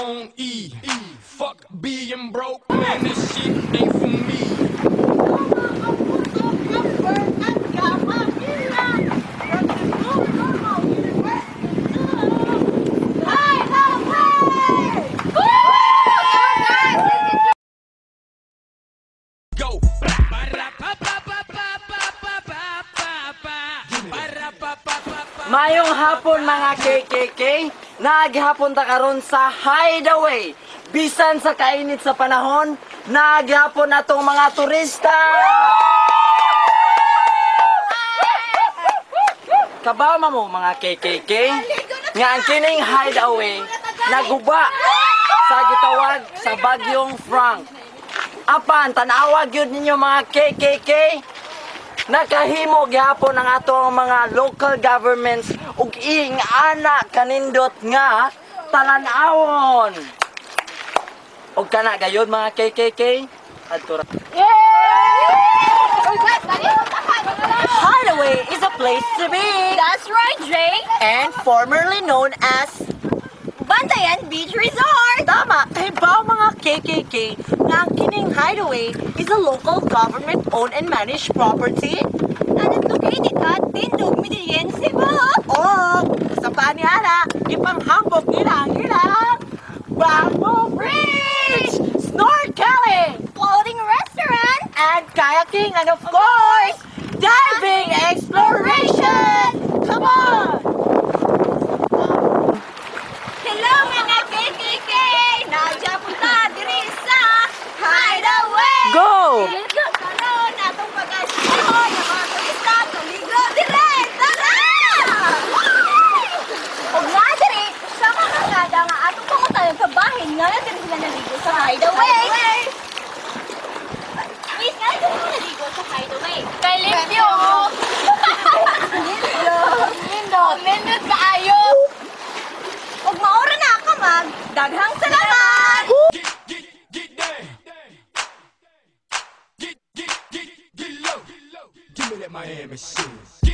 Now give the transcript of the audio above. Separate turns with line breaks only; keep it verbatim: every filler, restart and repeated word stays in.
on E. E. Fuck being broke, man, this shit ain't for me. Go.
Mayong hapon mga K K K, naghapon ta karon sa Hideaway. Bisan sa kainit sa panahon, naghapon natong mga turista. Kabama mo mga K K K, nga ang kining Hideaway naguba sa gitawag sa Bagyong Frank. Apan tanawag yun ninyo mga K K K, nakahimo gyapon ang atong mga local governments ug ing ana kanindot nga talan-awon. Ug kana gayud mga K K K adto ra. Hideaway is a place to be.
That's right, Jay.
And formerly known as
Bantayan Beach Resort.
tama, kahibaw mga K K K na ang kining Hideaway is a local government-owned and managed property.
And it's located at Tindog, Medellin, Cebu.
Oh, sa paniara, ipanghambog nila ang ilang Bamboo Bridge, snorkeling,
Floating restaurant.
and kayaking, and of course, diving exploration. Come on!
Hello mga K K K. Nadya punta diri sa Hideaway.
Go!
Karon atong pag-asyaw ng mga turista tuligo diri. Tara! Og nga diri sa mga kada nga atong pangutayon sa bahin nga na diri sila naligo sa Hideaway. Wait, nga diri sila naligo sa Hideaway. Kay Limpyo. Limpyo. Lindot. Lindot kaayo. Og maura na ka mag. Daghang salamat.
Get, get, get down. Get, get, get, get low. Give me that Miami shit.